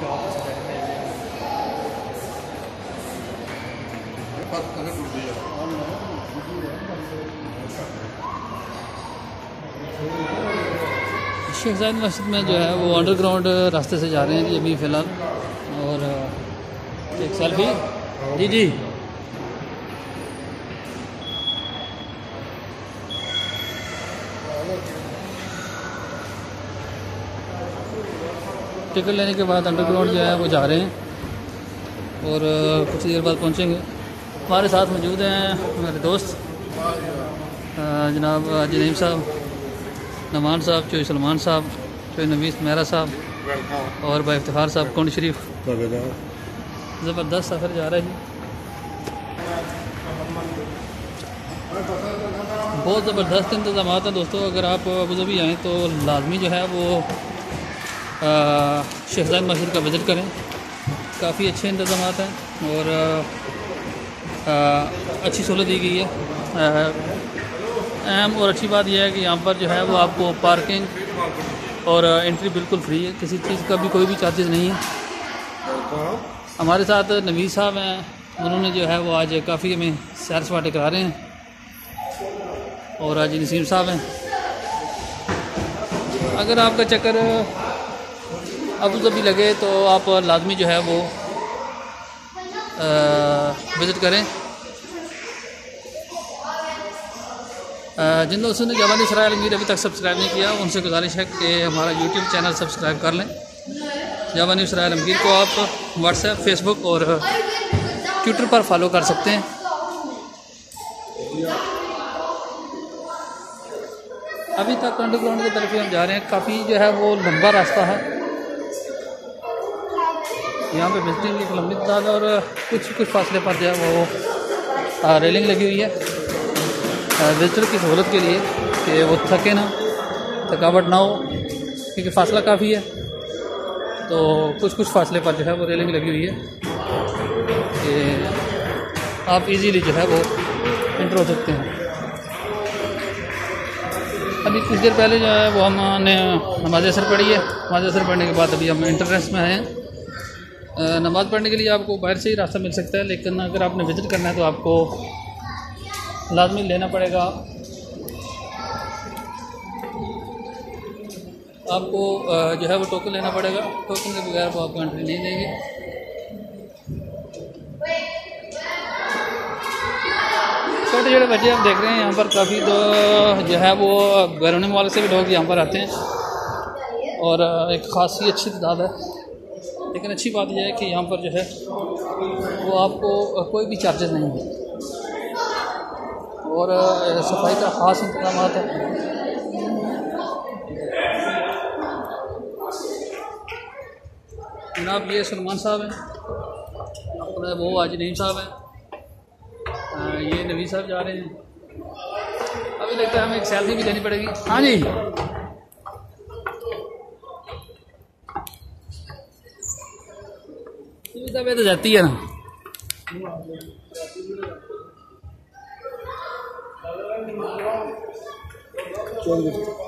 शेख ज़ायद मस्जिद में जो है वो अंडरग्राउंड रास्ते से जा रहे हैं जी अभी फ़िलहाल। और एक सेल्फी जी जी टिकट लेने के बाद अंडरग्राउंड जो है वो जा रहे हैं और कुछ देर बाद पहुंचेंगे। हमारे साथ मौजूद हैं मेरे दोस्त जनाब नईम साहब, नमान साहब, चोई सलमान साहब, चोई नवीस मेहरा साहब और भाई इफ्तिखार साहब। कौंड शरीफ ज़बरदस्त सफ़र जा रहा है जी, बहुत ज़बरदस्त इंतज़ाम हैं दोस्तों। अगर आप अबू धाबी आएँ तो लाजमी जो है वो शेख ज़ायद मस्जिद का विज़िट करें। काफ़ी अच्छे इंतज़ाम हैं और अच्छी सहूलत दी गई है। अहम और अच्छी बात यह है कि यहाँ पर जो है वो आपको पार्किंग और एंट्री बिल्कुल फ्री है, किसी चीज़ का भी कोई भी चार्जेस नहीं है। हमारे साथ नवीस साहब हैं, उन्होंने जो है वो आज काफ़ी हमें सैर सपाटे करा रहे हैं। और आज नसीम साहब हैं। अगर आपका चक्कर अबू धाबी लगे तो आप लाजमी जो है वो विज़िट करें। जिन दोस्तों ने जवानी सराय आलमगीर अभी तक सब्सक्राइब नहीं किया उनसे गुजारिश है कि हमारा यूट्यूब चैनल सब्सक्राइब कर लें। जवानी सराय आलमगीर को आप व्हाट्सएप, फेसबुक और ट्विटर पर फॉलो कर सकते हैं। अभी तक अंडरग्राउंड की तरफ हम जा रहे हैं। काफ़ी जो है वो लंबा रास्ता है। यहाँ पे विजिटिंग एक लंबी तादाद है और कुछ फासले पर जो है वो रेलिंग लगी हुई है विजिटर की सहूलत के लिए कि वो थके ना, थकावट ना हो, क्योंकि फासला काफ़ी है। तो कुछ फासले पर जो है वो रेलिंग लगी हुई है कि आप इजीली जो है वो एंटर हो सकते हैं। अभी कुछ देर पहले जो है वो हमने नमाज असर पढ़ी है। नमाज असर पढ़ने के बाद अभी हम एंट्रेंस में हैं। नमाज़ पढ़ने के लिए आपको बाहर से ही रास्ता मिल सकता है, लेकिन अगर आपने विज़िट करना है तो आपको लाजमी लेना पड़ेगा। आपको जो है वो टोकन लेना पड़ेगा। टोकन के बगैर वो आपको एंट्री नहीं देंगे। छोटे छोटे बच्चे आप देख रहे हैं यहाँ पर काफ़ी जो है वो बैरून मुल्क से भी लोग यहाँ पर आते हैं और एक खासी अच्छी तादाद है। लेकिन अच्छी बात यह है कि यहाँ पर जो है वो आपको कोई भी चार्जेस नहीं है और सफाई का ख़ास इंतजाम है। जनाब ये सलमान साहब हैं, अपना वो आज नईम साहब हैं, ये नवीस साहब जा रहे हैं। अभी लगता है हमें एक सैलरी भी देनी पड़ेगी। हाँ जी तबीयत तो जाती है ना।